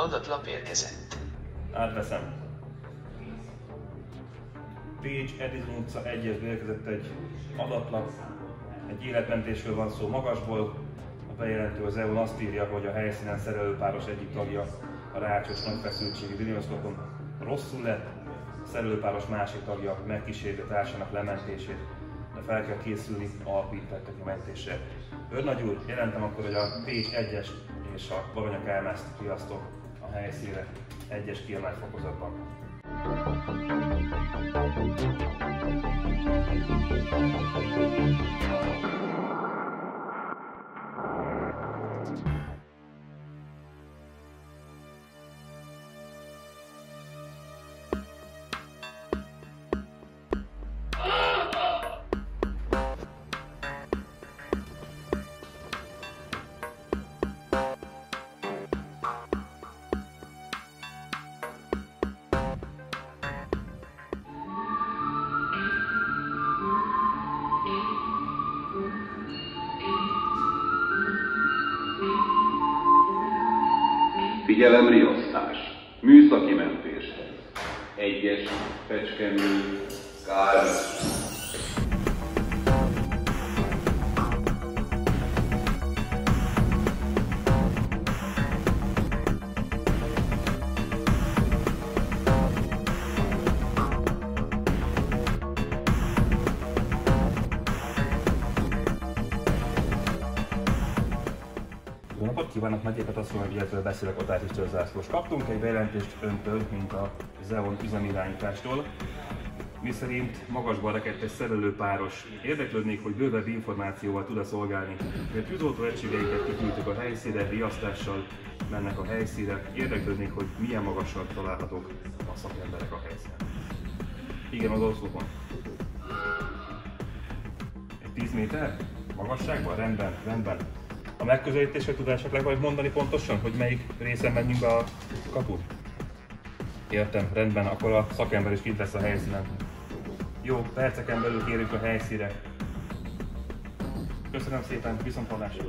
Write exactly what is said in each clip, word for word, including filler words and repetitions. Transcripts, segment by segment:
Adatlap érkezett. Átveszem. Pécs, Edison utca egyesbe érkezett egy adatlap. Egy életmentésről van szó Magasból. A bejelentő az é u-n azt írja, hogy a helyszínen szerelőpáros egyik tagja a rácsos nagyfeszültségi villanyoszlopon rosszul lett, a szerelőpáros másik tagja megkísérli társának lementését, de fel kell készülni alapítettek mentésre. Őrnagy úr, jelentem akkor, hogy a Pécs egyes és a Bavonya Kálmást riasztom a helyszínre egyes kiemelt fokozatban. Figyelem, riasztás! Műszaki mentéshez. Egyes, Fecskemű, Kálmán. Jó napot kívánok, Megyépet asszony, illetve beszélek Otárs István zászlós. Kaptunk egy bejelentést öntől, mint az é u-n üzemirányítástól, miszerint Magasban rekedt egy szerelőpáros. Érdeklődnék, hogy bővebb információval tud-e szolgálni. Mert tűzoltó egységeiket kiküldtük a helyszínre, riasztással mennek a helyszínre. Érdeklődnék, hogy milyen magasan találhatók a szakemberek a helyszínen. Igen, az oszlopon. Egy tíz méter magasságban? Rendben, rendben. A megközelítésre tud esetleg majd mondani pontosan, hogy melyik részen menjünk be a kapun? Értem, rendben, akkor a szakember is kint lesz a helyszínen. Jó, perceken belül kérjük a helyszínre. Köszönöm szépen, viszonthallásra.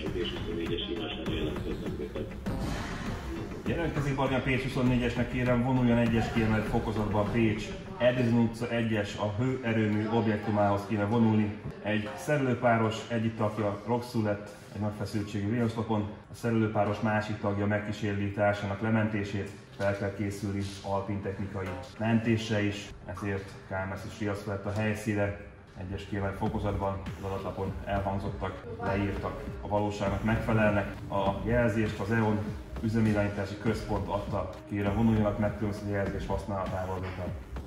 Jelentkezik Barnya Pécs huszonnégyesnek, kérem vonuljon egyes kiemelt fokozatban Pécs. Edison utca egyes, a hőerőmű objektumához kéne vonulni. Egy szerelőpáros egyik tagja rosszul lett egy nagy feszültségű villanyoszlopon, a szerelőpáros másik tagja megkísérli társának lementését, fel kell készülni alpintechnikai mentésre is, ezért Kálmán is riasztva lett a helyszínre. Egyes kiemelt fokozatban az adatlapon elhangzottak, leírtak, a valóságnak megfelelnek. A jelzést az é u-n üzemirányítási központ adta, kérem vonuljanak meg különböző jelzés használatával.